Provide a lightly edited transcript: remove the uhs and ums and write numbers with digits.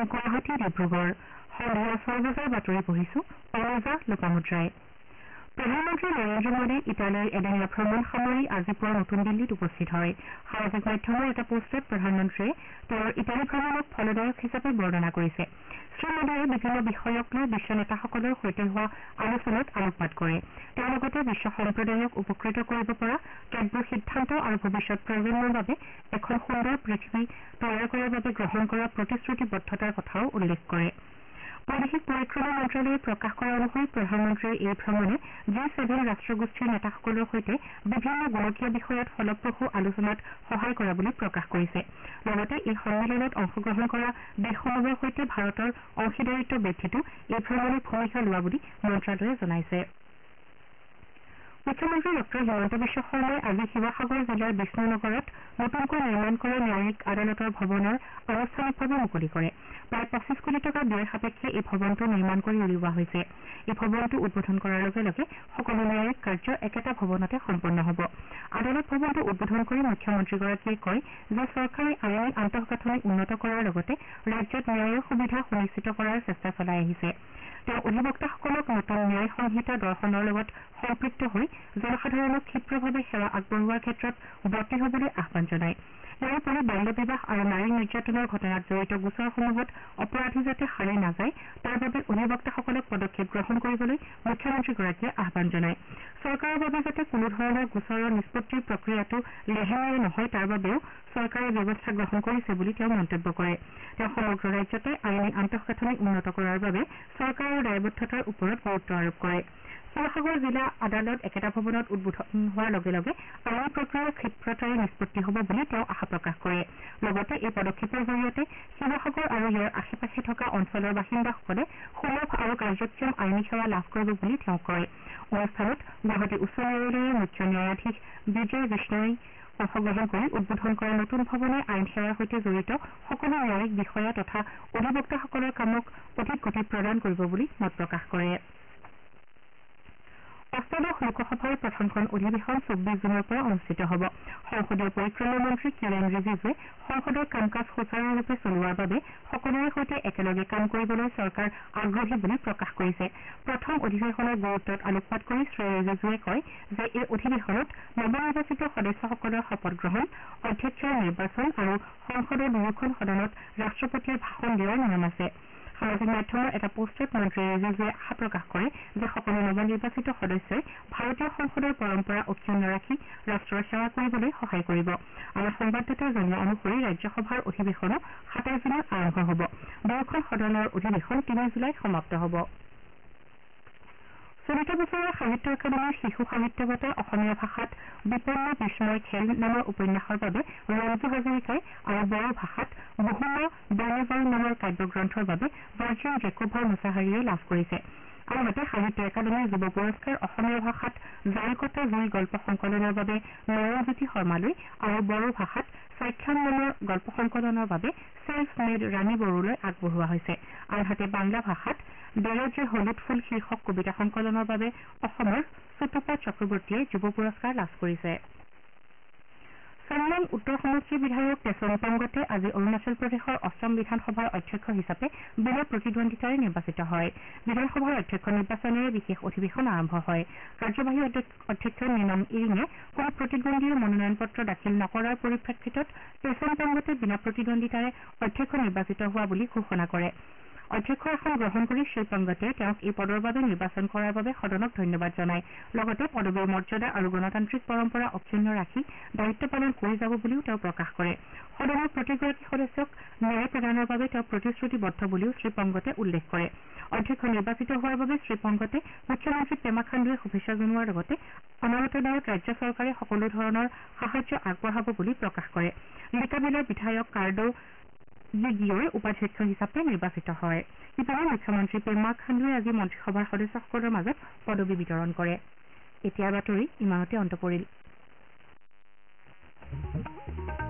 গুৱাহাটী ডিব্ৰুগড় সন্ধিয়া 6 বজাৰ বাতৰি পঢ়িছো অনুজা লোপামুদ্ৰাই প্ৰধানমন্ত্ৰী নৰেন্দ্ৰ মোদী ইটালীৰ এদিনীয়া ভ্ৰমণ সামৰি আজি পুৱা নতুন দিল্লীত উপস্থিত হয় সামাজিক মাধ্যমৰ এটা পোষ্টত প্ৰধানমন্ত্ৰীয়ে তেওঁৰ ইটালী ভ্ৰমণক ফলদায়ক হিচাপে বৰ্ণনা কৰিছে শ্ৰীমোদীয়ে বিভিন্ন বিষয়ক লৈ বিশ্ব নেতাসকলৰ সৈতে হোৱা আলোচনাত আলোকপাত কৰে তেওঁ লগতে বিশ্ব সম্প্ৰদায়ক উপকৃত কৰিব পৰা কেতবোৰ সিদ্ধান্ত আৰু ভৱিষ্যৎ প্ৰজন্মৰ বাবে এখন সুন্দৰ পৃথিৱী তৈয়াৰ কৰাৰ বাবে গ্ৰহণ কৰা প্ৰতিশ্ৰুতিবদ্ধতাৰ কথাও উল্লেখ কৰে বৈদেশিক পৰিক্ৰমা মন্ত্ৰালয়ে প্ৰকাশ কৰা অনুসৰি প্ৰধানমন্ত্ৰীৰ এই ভ্ৰমণে G7 ৰাষ্ট্ৰগোষ্ঠীৰ নেতাসকলৰ সৈতে বিভিন্ন গোলকীয় বিষয়ত ফলপ্ৰসূ আলোচনাত সহায় কৰা বুলি প্ৰকাশ কৰিছে লগতে এই সন্মিলনত অংশগ্ৰহণ কৰা দেশসমূহৰ সৈতে ভাৰতৰ অংশীদাৰিত্ব বৃদ্ধিতো এই ভ্ৰমণে ভূমিকা লোৱা বুলি মন্ত্ৰালয়ে জনাইছে মুখ্যমন্ত্ৰী ডঃ হিমন্ত বিশ্ব শৰ্মাই আজি শিৱসাগৰ জিলাৰ বিষ্ণুনগৰত নতুনকৈ নিৰ্মাণ কৰা ন্যায়িক আদালতৰ ভৱনৰ আনুষ্ঠানিকভাৱে মুকলি কৰে প্ৰায় 25 কোটি টকা ব্যয় সাপেক্ষে এই ভৱনটো নিৰ্মাণ কৰি উলিওৱা হৈছে এই ভৱনটো উদ্বোধন কৰাৰ লগে লগে সকলো ন্যায়িক কাৰ্য একেটা ভৱনতে সম্পন্ন হ'ব আদালত ভৱনটো উদ্বোধন কৰি মুখ্যমন্ত্ৰীগৰাকীয়ে কয় যে চৰকাৰে আইনী আন্তঃগাঁথনি উন্নত কৰাৰ লগতে ৰাজ্যত ন্যায়ৰ সুবিধা সুনিশ্চিত কৰাৰ চেষ্টা চলাই আহিছে তেওঁ অধিবক্তাসকলক নতুন ন্যায় সংহিতা দৰ্শনৰ লগত সম্পৃক্ত হৈ জনসাধাৰণক ক্ষীপ্ৰভাৱে সেৱা আগবঢ়োৱাৰ ক্ষেত্ৰত ব্ৰতী হ'বলৈ আহ্বান জনায় ইয়াৰ উপৰি বাল্য বিবাহ আৰু নাৰী নিৰ্যাতনৰ ঘটনাত জড়িত গোচৰসমূহত অপৰাধী যাতে সাৰি নাযায় তাৰ বাবে অধিবক্তাসকলক পদক্ষেপ গ্ৰহণ কৰিবলৈ মুখ্যমন্ত্ৰীগৰাকীয়ে আহ্বান জনায় চৰকাৰৰ বাবে যাতে কোনো ধৰণৰ গোচৰৰ নিষ্পত্তিৰ প্ৰক্ৰিয়াটো লেহেমীয়া নহয় তাৰ বাবেও চৰকাৰে ব্যৱস্থা গ্ৰহণ কৰিছে বুলি তেওঁ মন্তব্য কৰে তেওঁ সমগ্ৰ ৰাজ্যতে আইনী আন্তঃগাঁথনি উন্নত কৰাৰ বাবে চৰকাৰৰ দায়বদ্ধতাৰ ওপৰত গুৰুত্ব আৰোপ কৰে শিৱসাগৰ জিলা আদালত একেটা ভৱনত উদ্বোধন হোৱাৰ লগে লগে আইনী প্ৰক্ৰিয়াৰ ক্ষীপ্ৰতাৰে নিষ্পত্তি হ'ব বুলি তেওঁ আশা প্ৰকাশ কৰে লগতে এই পদক্ষেপৰ জৰিয়তে শিৱসাগৰ আৰু ইয়াৰ আশে-পাশে থকা অঞ্চলৰ বাসিন্দাসকলে সুলভ আৰু কাৰ্যক্ষম আইনী সেৱা লাভ কৰিব বুলি তেওঁ কয় অনুষ্ঠানত গুৱাহাটী উচ্চ ন্যায়ালয়ৰ মুখ্য ন্যায়াধীশ বিজয় বিষ্ণই অংশগ্ৰহণ কৰি উদ্বোধন কৰা নতুন ভৱনে আইন সেৱাৰ সৈতে জড়িত সকলো ন্যায়িক বিষয়া তথা অধিবক্তাসকলৰ কামক অধিক গতি প্ৰদান কৰিব বুলি মত প্ৰকাশ কৰে অষ্টাদশ লোকসভাৰ প্ৰথমখন অধিৱেশন 24 জুনৰ পৰা অনুষ্ঠিত হ'ব সংসদীয় পৰিক্ৰমা মন্ত্ৰী কিৰেণ ৰিজিজুৱে সংসদৰ কাম কাজ সুচাৰুৰূপে চলোৱাৰ বাবে সকলোৰে সৈতে একেলগে কাম কৰিবলৈ চৰকাৰ আগ্ৰহী বুলি প্ৰকাশ কৰিছে প্ৰথম অধিৱেশনৰ গুৰুত্বত আলোকপাত কৰি শ্ৰী ৰিজিজুৱে কয় যে এই অধিৱেশনত নৱনিৰ্বাচিত সদস্যসকলৰ শপত গ্ৰহণ অধ্যক্ষৰ নিৰ্বাচন আৰু সংসদৰ দুয়োখন সদনত ৰাষ্ট্ৰপতিয়ে ভাষণ দিয়াৰ নিয়ম আছে সামাজিক মাধ্যমৰ এটা পোষ্টত মন্ত্ৰী ৰিজিজুৱে আশা প্ৰকাশ কৰে যে সকলো নৱনিৰ্বাচিত সদস্যই ভাৰতীয় সংসদৰ পৰম্পৰা অক্ষুণ্ণ ৰাখি ৰাষ্ট্ৰৰ সেৱা কৰিবলৈ সহায় কৰিব আমাৰ সংবাদদাতাই জনোৱা অনুসৰি ৰাজ্যসভাৰ অধিৱেশনো 27 জুনত আৰম্ভ হ'ব দুয়োখন সদনৰ অধিৱেশন 3 জুলাইত সমাপ্ত হ'ব চলিত বছৰৰ সাহিত্য একাডেমীৰ শিশু সাহিত্য বঁটা অসমীয়া ভাষাত বিপন্ন বিস্ময় খেল নামৰ উপন্যাসৰ বাবে ৰঞ্জু হাজৰিকাই আৰু বড়ো ভাষাত বহুমা বৰ্ণজল নামৰ কাব্যগ্ৰন্থৰ বাবে ভাৰ্জিন জেকোভাৰ মুছাহাৰীয়ে লাভ কৰিছে আনহাতে সাহিত্য একাডেমীৰ যুৱ পুৰস্কাৰ অসমীয়া ভাষাত জালকটা জুই গল্প সংকলনৰ বাবে নয়নজ্যোতি শৰ্মালৈ আৰু বড়ো ভাষাত স্বাখ্যান নামৰ গল্প সংকলনৰ বাবে চেল্ফ মেড ৰাণী বড়োলৈ আগবঢ়োৱা হৈছে আনহাতে বাংলা ভাষাত বেৰজে হলুদ ফুল শীৰ্ষক কবিতা সংকলনৰ বাবে অসমৰ সুতপা চক্ৰৱৰ্তীয়ে যুৱ পুৰস্কাৰ লাভ কৰিছে চাংলাং উত্তৰ সমষ্টিৰ বিধায়ক তেচন পাংগতে আজি অৰুণাচল প্ৰদেশৰ অষ্টম বিধানসভাৰ অধ্যক্ষ হিচাপে বিনা প্ৰতিদ্বন্দ্বিতাৰে নিৰ্বাচিত হয় বিধানসভাৰ অধ্যক্ষ নিৰ্বাচনেৰে বিশেষ অধিৱেশন আৰম্ভ হয় কাৰ্যবাহী অধ্যক্ষ নিনম ইৰিঙে কোনো প্ৰতিদ্বন্দ্বীয়ে মনোনয়ন পত্ৰ দাখিল নকৰাৰ পৰিপ্ৰেক্ষিতত তেচন পাংগতে বিনা প্ৰতিদ্বন্দ্বিতাৰে অধ্যক্ষ নিৰ্বাচিত হোৱা বুলি ঘোষণা কৰে অধ্যক্ষৰ আসন গ্ৰহণ কৰি শ্ৰীপাংগতে তেওঁক এই পদৰ বাবে নিৰ্বাচন কৰাৰ বাবে সদনক ধন্যবাদ জনায় লগতে পদবীৰ মৰ্যাদা আৰু গণতান্ত্ৰিক পৰম্পৰা অক্ষুণ্ণ ৰাখি দায়িত্ব পালন কৰি যাব বুলিও তেওঁ প্ৰকাশ কৰে সদনৰ প্ৰতিগৰাকী সদস্যক ন্যায় প্ৰদানৰ বাবে তেওঁ প্ৰতিশ্ৰুতিবদ্ধ বুলিও শ্ৰীপাংগতে উল্লেখ কৰে অধ্যক্ষ নিৰ্বাচিত হোৱাৰ বাবে শ্ৰীপাংগতে মুখ্যমন্ত্ৰী পেমা খাণ্ডুৱে শুভেচ্ছা জনোৱাৰ লগতে অনাগত দিনত ৰাজ্য চৰকাৰে সকলো ধৰণৰ সাহায্য আগবঢ়াব বুলি প্ৰকাশ কৰে লিকাবিলৰ বিধায়ক কাৰ্ডো গিয়ৰ উপাধ্যক্ষ হিচাপে নিৰ্বাচিত হয় ইপিনে মুখ্যমন্ত্ৰী পেমা খাণ্ডুৱে আজি মন্ত্ৰীসভাৰ সদস্যসকলৰ মাজত পদবী বিতৰণ কৰে এতিয়াৰ বাতৰি ইমানতে অন্ত পৰিল